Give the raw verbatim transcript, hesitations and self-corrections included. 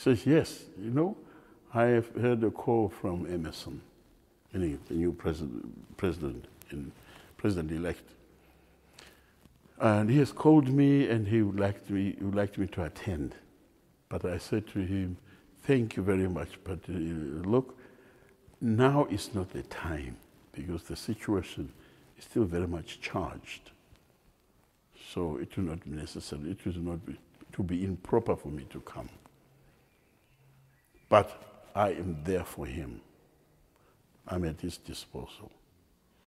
says, yes, you know, I have heard a call from Emmerson, meaning the new president, president, in, president-elect. And he has called me and he would like me, he would like me to attend. But I said to him, thank you very much, but uh, look, now is not the time because the situation is still very much charged. So it will not be necessary, it will not be, it will be improper for me to come. But I am there for him. I'm at his disposal.